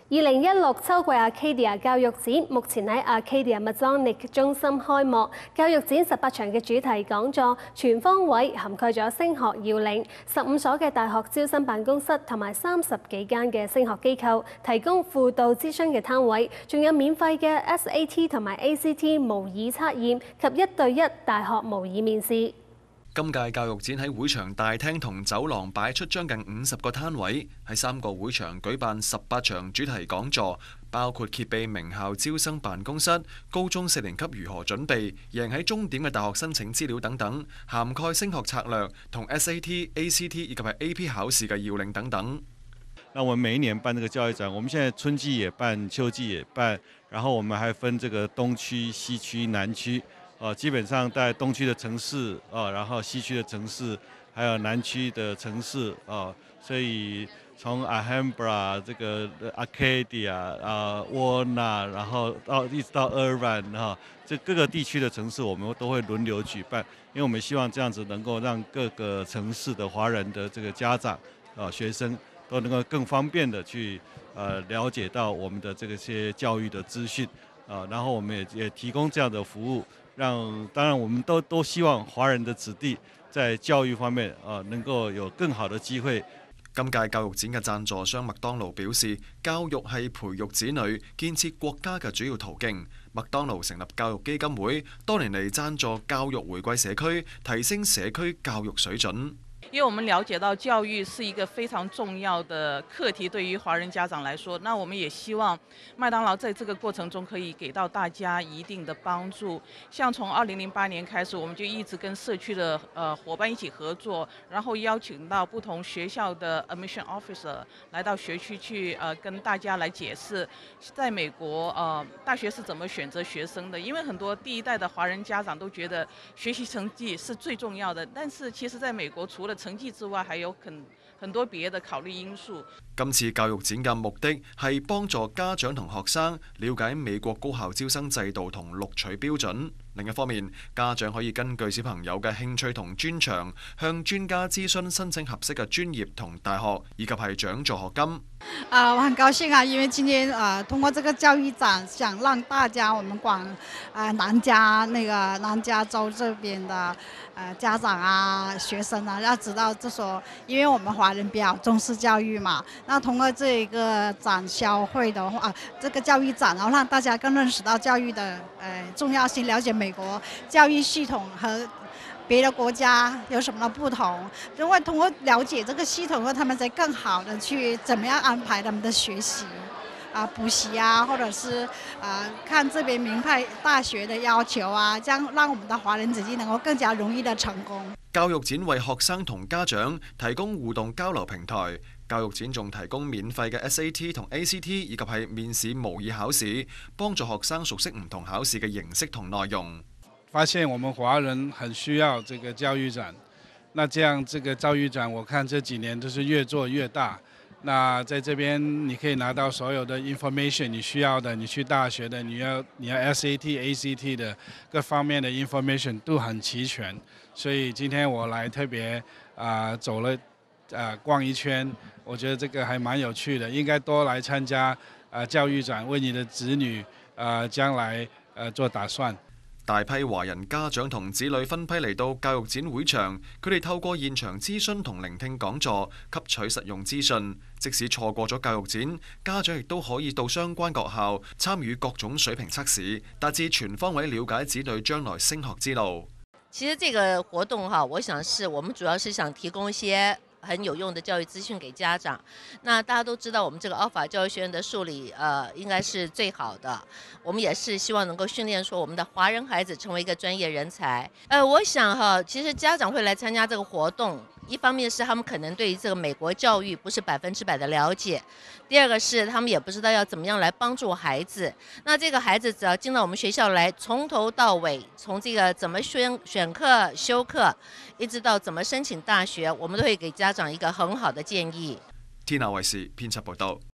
2016秋季 Arcadia 教育展目前喺 Arcadia Masonic 中心開幕。教育展18場嘅主題講座，全方位涵蓋咗升學要領，15所嘅大學招生辦公室同埋30幾間嘅升學機構提供輔導諮詢嘅攤位，仲有免費嘅 SAT 同埋 ACT 模擬測驗及1對1大學模擬面試。 今屆教育展喺會場大廳同走廊擺出將近50個攤位，喺3個會場舉辦18場主題講座，包括揭秘名校招生辦公室、高中4年級如何準備、贏喺終點嘅大學申請資料等等，涵蓋升學策略同 SAT、ACT 以及係 AP 考試嘅要領等等。 那我們每一年辦這個教育展，我們現在春季也辦，秋季也辦，然後我們還分這個東區、西區、南區。基本上在東區的城市，然後西區的城市，還有南區的城市，所以從 Alhambra 這個 Arcadia 沃納，然後一直到 Irvine 這各個地區的城市，我們都會輪流舉辦，因為我們希望這樣子能夠讓各個城市的華人的這個家長、學生都能夠更方便的去了解到我們的這些教育的資訊，然後我們也提供這樣的服務。當然，我們都希望華人的子弟在教育方面能夠有更好的機會。 今屆教育展嘅贊助商麥當勞表示，教育係培育子女、建設國家嘅主要途徑。麥當勞成立教育基金會，多年嚟贊助教育回歸社區，提升社區教育水準。 因為我們了解到教育是一個非常重要的課題，對於華人家長來說，那我們也希望麥當勞在這個過程中可以給到大家一定的幫助。像從2008年開始，我們就一直跟社區的夥伴一起合作，然後邀請到不同學校的 admission officer 來到學區去跟大家來解釋，在美國大學是怎麼選擇學生的。因為很多第一代的華人家長都覺得學習成績是最重要的，但是其實在美國除了成績之外，還有很多別的考慮因素。 今次教育展嘅目的係幫助家長同學生了解美國高校招生制度同錄取標準。另一方面，家長可以根據小朋友嘅興趣同專長，向專家諮詢申請合適嘅專業同大學，以及係獎助學金。 我很高興啊，因為今天通過這個教育展，想讓大家我們南加州這邊的家長啊、學生啊，要知道這所，因為我們華人比較重視教育嘛，那通過這一個展銷會的話，這個教育展，然後讓大家更認識到教育的重要性，了解美國教育系統和別的國家有什麼不同，因為通過了解這個系統後，他們才更好的去怎麼樣安排他們的學習補習啊，或者是看這邊名牌大學的要求啊，這樣讓我們的華人子弟能夠更加容易的成功。 教育展為學生同家長提供互動交流平台，教育展仲提供免費嘅 SAT 同 ACT 以及係面試模擬考試，幫助學生熟悉唔同考試嘅形式同內容。 發現我們華人很需要這個教育展，那這樣這個教育展，我看這幾年都是越做越大。那在這邊你可以拿到所有的 information， 你需要的，你去大學的，你要 SAT、ACT 的各方面的 information 都很齊全。所以今天我來特別走了逛一圈，我覺得這個還蠻有趣的，應該多來參加教育展，為你的子女將來做打算。 大批華人家長同子女分批嚟到教育展會場，佢哋透過現場諮詢同聆聽講座，吸取實用資訊。即使錯過咗教育展，家長亦都可以到相關學校參與各種水平測試，達至全方位了解子女將來升學之路。 其實這個活動我想是我們主要是想提供一些很有用的教育資訊給家長。那大家都知道，我們這個奧法教育學院的數理應該是最好的。我們也是希望能夠訓練出我們的華人孩子成為一個專業人才。我想其實家長會來參加這個活動，一方面是他們可能對於這個美國教育不是100%的了解，第二個是他們也不知道要怎麼樣來幫助孩子。那這個孩子只要進到我們學校來，從頭到尾，從這個怎麼選課、修課，一直到怎麼申請大學，我們都會給家長一個很好的建議。 天下衛視編輯報道。